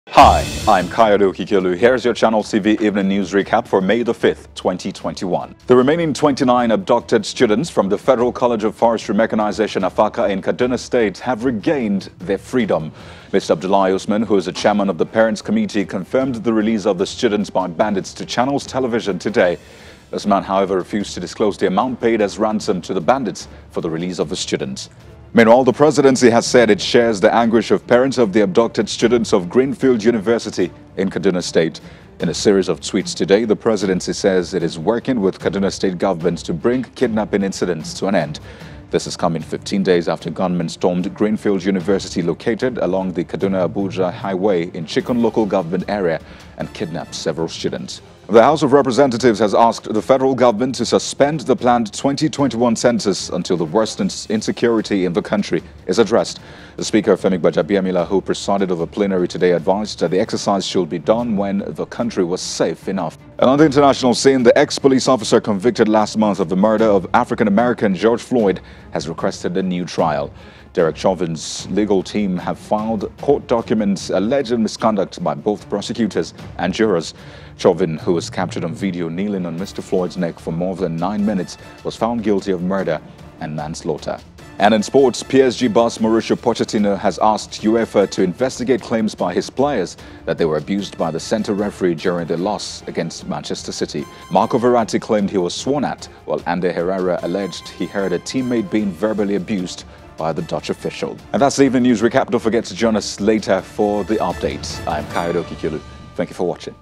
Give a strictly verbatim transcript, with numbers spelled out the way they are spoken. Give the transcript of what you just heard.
Hi, I'm Kayode Okikelu. Here's your Channel T V Evening News Recap for May the fifth, twenty twenty-one. The remaining twenty-nine abducted students from the Federal College of Forestry Mechanization Afaka in Kaduna State have regained their freedom. Mister Abdullahi Usman, who is the chairman of the Parents Committee, confirmed the release of the students by bandits to Channels Television today. Usman, however, refused to disclose the amount paid as ransom to the bandits for the release of the students. Meanwhile, the presidency has said it shares the anguish of parents of the abducted students of Greenfield University in Kaduna State. In a series of tweets today, the presidency says it is working with Kaduna State government to bring kidnapping incidents to an end. This is coming fifteen days after gunmen stormed Greenfield University located along the Kaduna-Abuja highway in Chikun local government area and kidnapped several students. The House of Representatives has asked the federal government to suspend the planned twenty twenty-one census until the worsened insecurity in the country is addressed. The Speaker, Femi Gbajabiamila, who presided over plenary today, advised that the exercise should be done when the country was safe enough. And on the international scene, the ex-police officer convicted last month of the murder of African-American George Floyd has requested a new trial. Derek Chauvin's legal team have filed court documents alleging misconduct by both prosecutors and jurors. Chauvin, who was captured on video kneeling on Mister Floyd's neck for more than nine minutes, was found guilty of murder and manslaughter. And in sports, P S G boss Mauricio Pochettino has asked UEFA to investigate claims by his players that they were abused by the centre referee during their loss against Manchester City. Marco Verratti claimed he was sworn at, while Ander Herrera alleged he heard a teammate being verbally abused by the Dutch official. And that's the evening news recap. Don't forget to join us later for the update. I'm Kayode Okikelu. Thank you for watching.